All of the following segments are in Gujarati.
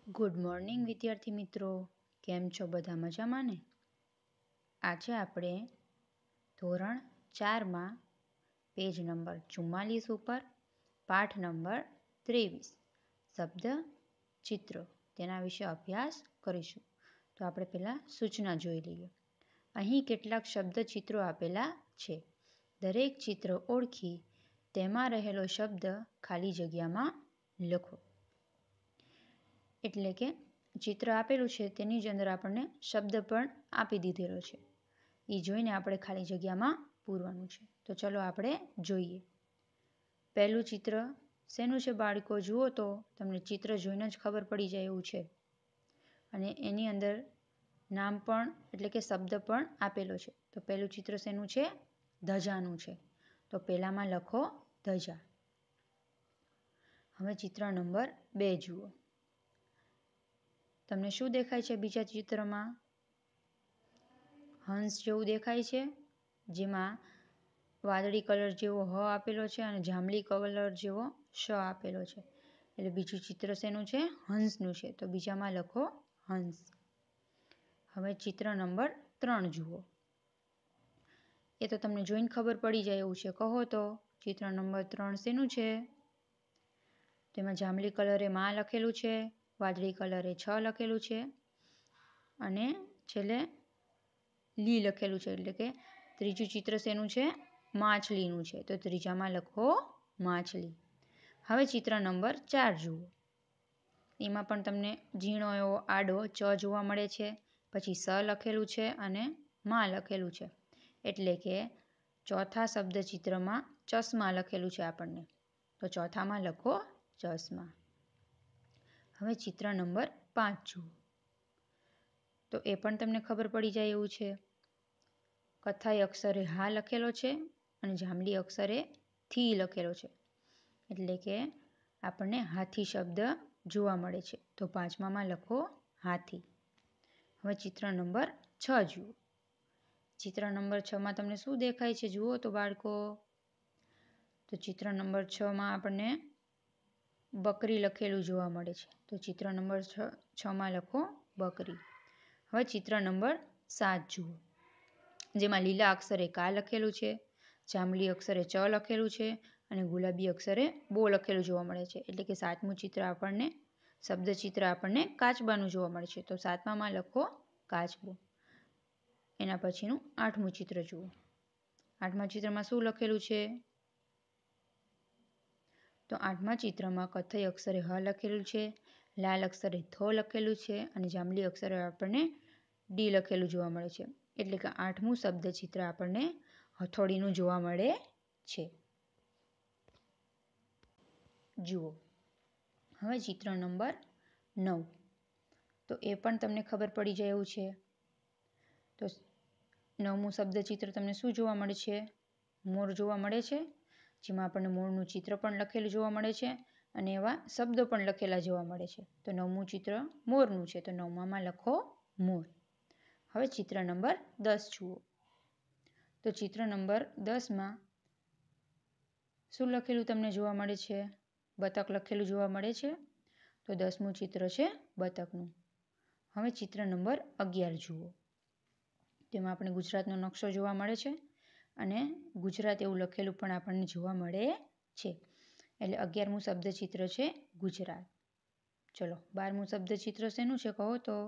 ગુડ મોર્નિંગ વિદ્યાર્થી મિત્રો, કેમ છો? બધા મજામાં ને? આજે આપણે ધોરણ 4માં પેજ નંબર 44 ઉપર પાઠ નંબર 23 શબ્દ ચિત્રો તેના વિશે અભ્યાસ કરીશું. તો આપણે પહેલાં સૂચના જોઈ લઈએ. અહીં કેટલાક શબ્દ ચિત્રો આપેલા છે. દરેક ચિત્ર ઓળખી તેમાં રહેલો શબ્દ ખાલી જગ્યામાં લખો. એટલે કે ચિત્ર આપેલું છે તેની જ અંદર આપણને શબ્દ પણ આપી દીધેલો છે. એ જોઈને આપણે ખાલી જગ્યામાં પૂરવાનું છે. તો ચલો આપણે જોઈએ. પહેલું ચિત્ર શેનું છે બાળકો? જુઓ તો તમને ચિત્ર જોઈને જ ખબર પડી જાય એવું છે. અને એની અંદર નામ પણ એટલે કે શબ્દ પણ આપેલો છે. તો પહેલું ચિત્ર શેનું છે? ધજાનું છે. તો પહેલામાં લખો ધજા. હવે ચિત્ર નંબર 2 જુઓ. તમને શું દેખાય છે બીજા ચિત્રમાં? હંસ જેવું દેખાય છે, જેમાં વાદળી કલર જેવો હ આપેલો છે અને જાંબલી કલર જેવો શ આપેલો છે. એટલે બીજું ચિત્ર શેનું છે? હંસનું છે. તો બીજામાં લખો હંસ. હવે ચિત્ર નંબર 3 જુઓ. એ તો તમને જોઈને ખબર પડી જાય એવું છે. કહો તો ચિત્ર નંબર 3 શેનું છે? તેમાં જાંબલી કલરે માં લખેલું છે, વાદળી કલરે છ લખેલું છે અને છેલ્લે લી લખેલું છે. એટલે કે ત્રીજું ચિત્ર શેનું છે? માછલીનું છે. તો ત્રીજામાં લખો માછલી. હવે ચિત્ર નંબર 4 જુઓ. એમાં પણ તમને ઝીણો એવો આડો ચ જોવા મળે છે, પછી સ લખેલું છે અને માં લખેલું છે. એટલે કે ચોથા શબ્દ ચિત્રમાં ચશ્મા લખેલું છે આપણને. તો ચોથામાં લખો ચશ્મા. હવે ચિત્ર નંબર 5 જુઓ. તો એ પણ તમને ખબર પડી જાય એવું છે. કથ્થાઈ અક્ષરે હા લખેલો છે અને જાંબલી અક્ષરે થી લખેલો છે. એટલે કે આપણને હાથી શબ્દ જોવા મળે છે. તો પાંચમામાં લખો હાથી. હવે ચિત્ર નંબર 6 જુઓ. ચિત્ર નંબર 6માં તમને શું દેખાય છે? જુઓ તો બાળકો. તો ચિત્ર નંબર 6માં આપણને બકરી લખેલું જોવા મળે છે. તો ચિત્ર નંબર 6માં લખો બકરી. હવે ચિત્ર નંબર 7 જુઓ. જેમાં લીલા અક્ષરે કા લખેલું છે, જાંબલી અક્ષરે ચ લખેલું છે અને ગુલાબી અક્ષરે બો લખેલું જોવા મળે છે. એટલે કે સાતમું ચિત્ર આપણને શબ્દ ચિત્ર આપણને કાચબાનું જોવા મળે છે. તો સાતમામાં લખો કાચબો. એના પછીનું 8મું ચિત્ર જુઓ. 8મા ચિત્રમાં શું લખેલું છે? તો 8મા ચિત્રમાં કથ્થઈ અક્ષરે હ લખેલું છે, લાલ અક્ષરે થ લખેલું છે અને જાંબલી અક્ષરે આપણને ડી લખેલું જોવા મળે છે. એટલે કે 8મું શબ્દ ચિત્ર આપણને હથોડીનું જોવા મળે છે. જુઓ. હવે ચિત્ર નંબર 9. તો એ પણ તમને ખબર પડી જાય એવું છે. તો 9મું શબ્દ ચિત્ર તમને શું જોવા મળે છે? મોર જોવા મળે છે, જેમાં આપણને મોરનું ચિત્ર પણ લખેલું જોવા મળે છે અને એવા શબ્દો પણ લખેલા જોવા મળે છે. તો 9મું ચિત્ર મોરનું છે. તો 9મામાં લખો મોર. હવે ચિત્ર નંબર 10 જુઓ. તો ચિત્ર નંબર 10માં શું લખેલું તમને જોવા મળે છે? બતક લખેલું જોવા મળે છે. તો 10મું ચિત્ર છે બતકનું. હવે ચિત્ર નંબર 11 જુઓ. તેમાં આપણે ગુજરાતનો નકશો જોવા મળે છે અને ગુજરાત એવું લખેલું પણ આપણને જોવા મળે છે. એટલે 11મું શબ્દ ચિત્ર છે ગુજરાત. ચલો 12મું શબ્દ ચિત્ર શેનું છે કહો તો?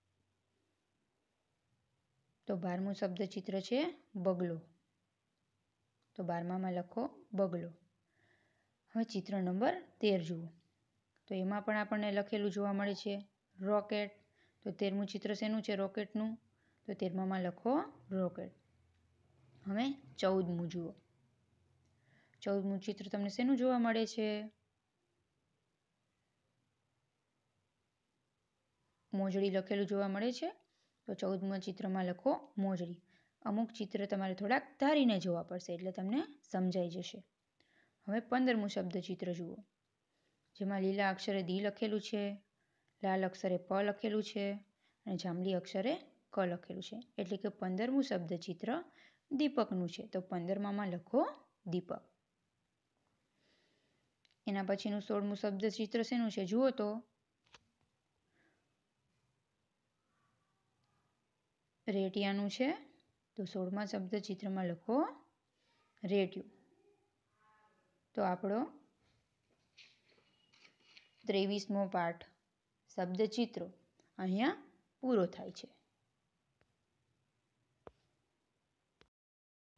તો 12મું શબ્દ ચિત્ર છે બગલો. તો 12મામાં લખો બગલો. હવે ચિત્ર નંબર 13 જુઓ. તો એમાં પણ આપણને લખેલું જોવા મળે છે રોકેટ. તો 13મું ચિત્ર શેનું છે? રોકેટનું. તો 13મામાં લખો રોકેટ. હવે 14મું જુઓ. 14મું ચિત્ર તમને શેનું જોવા મળે છે? મોજડી લખેલું જોવા મળે છે. તો 14મા ચિત્રમાં લખો મોજડી. અમુક ચિત્ર તમારે થોડાક ધારીને જોવા પડશે એટલે તમને સમજાઈ જશે. હવે 15મું શબ્દ ચિત્ર જુઓ. જેમાં લીલા અક્ષરે દી લખેલું છે, લાલ અક્ષરે પ લખેલું છે અને જાંબલી અક્ષરે ક લખેલું છે. એટલે કે 15મું શબ્દ ચિત્ર દીપકનું છે. તો 15મામાં લખો દીપક. એના પછીનું 16મું શબ્દ ચિત્ર શેનું છે? જુઓ તો. રેટિયાનું છે, તો 16મા શબ્દ ચિત્રમાં લખો રેટિયું. તો આપણો 23મો પાઠ શબ્દચિત્રો અહીંયા પૂરો થાય છે.